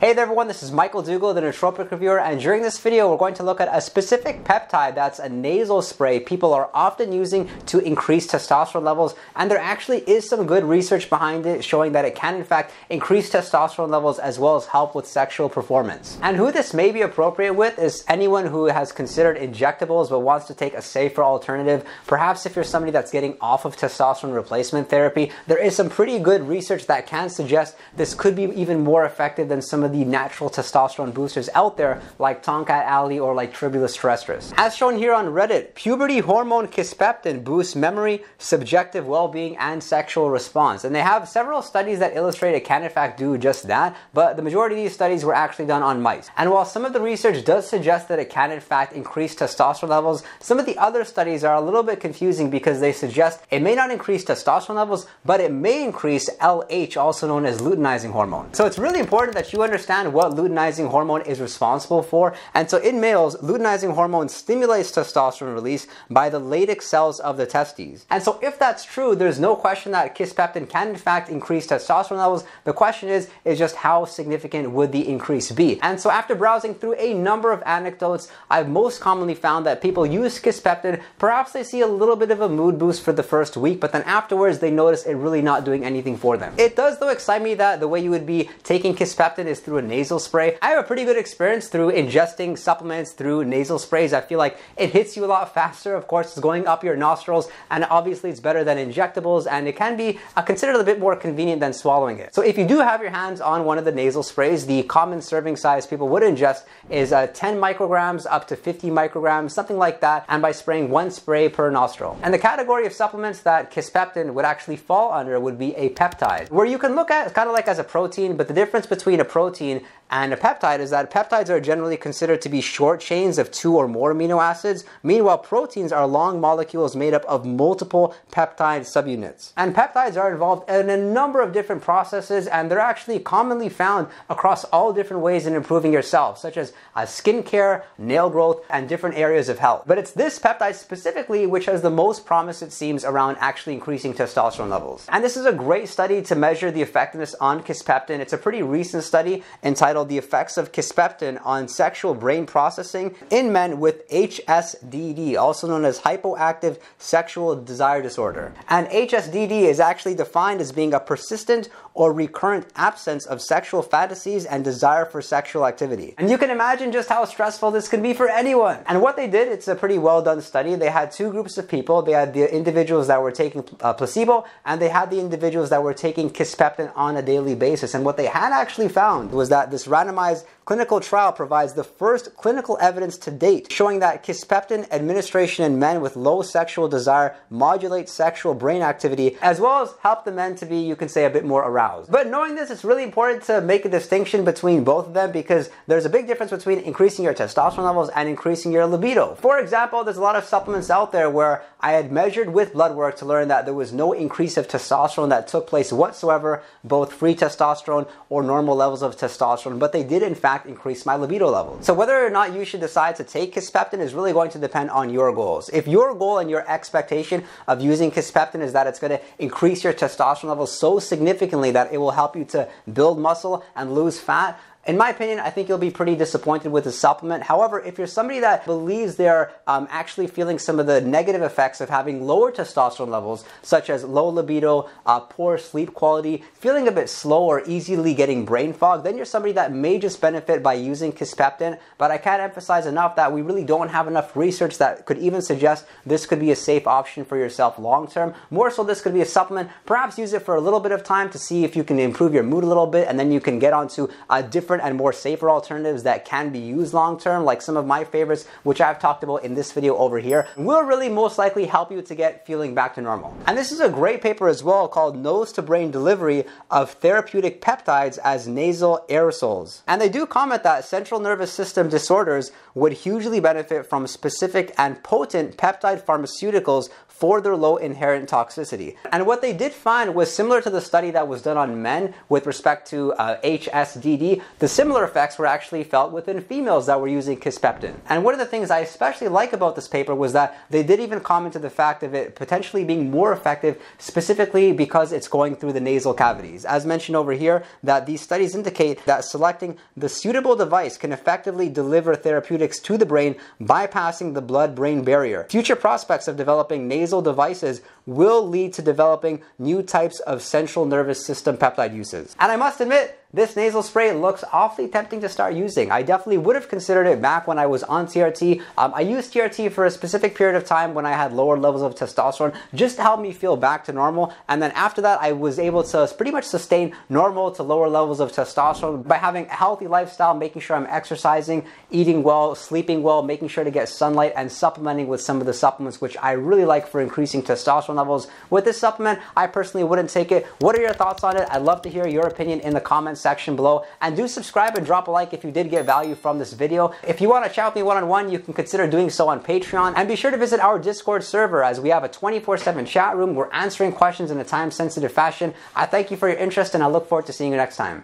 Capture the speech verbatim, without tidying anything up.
Hey there everyone, this is Michael Dougal, the Nootropic Reviewer, and during this video we're going to look at a specific peptide that's a nasal spray people are often using to increase testosterone levels, and there actually is some good research behind it showing that it can in fact increase testosterone levels as well as help with sexual performance. And who this may be appropriate with is anyone who has considered injectables but wants to take a safer alternative. Perhaps if you're somebody that's getting off of testosterone replacement therapy, there is some pretty good research that can suggest this could be even more effective than some of the natural testosterone boosters out there like Tongkat Ali or like Tribulus terrestris. As shown here on Reddit, puberty hormone kisspeptin boosts memory, subjective well-being, and sexual response. And they have several studies that illustrate it can in fact do just that, but the majority of these studies were actually done on mice. And while some of the research does suggest that it can in fact increase testosterone levels, some of the other studies are a little bit confusing because they suggest it may not increase testosterone levels, but it may increase L H, also known as luteinizing hormone. So it's really important that you understand what luteinizing hormone is responsible for. And so in males, luteinizing hormone stimulates testosterone release by the Leydig cells of the testes. And so if that's true, there's no question that kisspeptin can in fact increase testosterone levels. The question is, is just how significant would the increase be? And so after browsing through a number of anecdotes, I've most commonly found that people use kisspeptin, perhaps they see a little bit of a mood boost for the first week, but then afterwards they notice it really not doing anything for them. It does though excite me that the way you would be taking kisspeptin is through a nasal spray. I have a pretty good experience through ingesting supplements through nasal sprays. I feel like it hits you a lot faster. Of course, it's going up your nostrils, and obviously it's better than injectables, and it can be uh, considered a bit more convenient than swallowing it. So if you do have your hands on one of the nasal sprays, the common serving size people would ingest is uh, ten micrograms up to fifty micrograms, something like that, and by spraying one spray per nostril. And the category of supplements that kisspeptin would actually fall under would be a peptide, where you can look at it kind of like as a protein, but the difference between a protein and a peptide is that peptides are generally considered to be short chains of two or more amino acids. Meanwhile, proteins are long molecules made up of multiple peptide subunits. And peptides are involved in a number of different processes, and they're actually commonly found across all different ways in improving yourself, such as uh, skincare, nail growth, and different areas of health. But it's this peptide specifically which has the most promise, it seems, around actually increasing testosterone levels. And this is a great study to measure the effectiveness on kisspeptin. It's a pretty recent study entitled The Effects of Kisspeptin on Sexual Brain Processing in Men with H S D D, also known as Hypoactive Sexual Desire Disorder. And H S D D is actually defined as being a persistent or recurrent absence of sexual fantasies and desire for sexual activity. And you can imagine just how stressful this can be for anyone. And what they did, it's a pretty well done study. They had two groups of people. They had the individuals that were taking uh, placebo, and they had the individuals that were taking kisspeptin on a daily basis. And what they had actually found was that this randomized clinical trial provides the first clinical evidence to date showing that kisspeptin administration in men with low sexual desire modulates sexual brain activity, as well as help the men to be, you can say, a bit more aroused. But knowing this, it's really important to make a distinction between both of them, because there's a big difference between increasing your testosterone levels and increasing your libido. For example, there's a lot of supplements out there where I had measured with blood work to learn that there was no increase of testosterone that took place whatsoever, both free testosterone or normal levels of testosterone, but they did in fact increase my libido levels. So whether or not you should decide to take kisspeptin is really going to depend on your goals. If your goal and your expectation of using kisspeptin is that it's going to increase your testosterone levels so significantly that it will help you to build muscle and lose fat, in my opinion, I think you'll be pretty disappointed with the supplement. However, if you're somebody that believes they're um, actually feeling some of the negative effects of having lower testosterone levels, such as low libido, uh, poor sleep quality, feeling a bit slow or easily getting brain fog, then you're somebody that may just benefit by using kisspeptin. But I can't emphasize enough that we really don't have enough research that could even suggest this could be a safe option for yourself long term. More so, this could be a supplement. Perhaps use it for a little bit of time to see if you can improve your mood a little bit, and then you can get onto a different and more safer alternatives that can be used long term, like some of my favorites, which I've talked about in this video over here, will really most likely help you to get feeling back to normal. And this is a great paper as well called Nose to Brain Delivery of Therapeutic Peptides as Nasal Aerosols. And they do comment that central nervous system disorders would hugely benefit from specific and potent peptide pharmaceuticals for their low inherent toxicity. And what they did find was similar to the study that was done on men with respect to uh, H S D D. The similar effects were actually felt within females that were using kisspeptin. And one of the things I especially like about this paper was that they did even comment to the fact of it potentially being more effective specifically because it's going through the nasal cavities. As mentioned over here, that these studies indicate that selecting the suitable device can effectively deliver therapeutics to the brain, bypassing the blood-brain barrier. Future prospects of developing nasal devices will lead to developing new types of central nervous system peptide uses. And I must admit, this nasal spray looks awfully tempting to start using. I definitely would have considered it back when I was on T R T. Um, I used T R T for a specific period of time when I had lower levels of testosterone just to help me feel back to normal. And then after that, I was able to pretty much sustain normal to lower levels of testosterone by having a healthy lifestyle, making sure I'm exercising, eating well, sleeping well, making sure to get sunlight, and supplementing with some of the supplements which I really like for increasing testosterone levels. With this supplement, I personally wouldn't take it. What are your thoughts on it? I'd love to hear your opinion in the comments section below, and do subscribe and drop a like if you did get value from this video. If you want to chat with me one-on-one, you can consider doing so on Patreon, and be sure to visit our Discord server as we have a twenty-four seven chat room. We're answering questions in a time-sensitive fashion. I thank you for your interest, and I look forward to seeing you next time.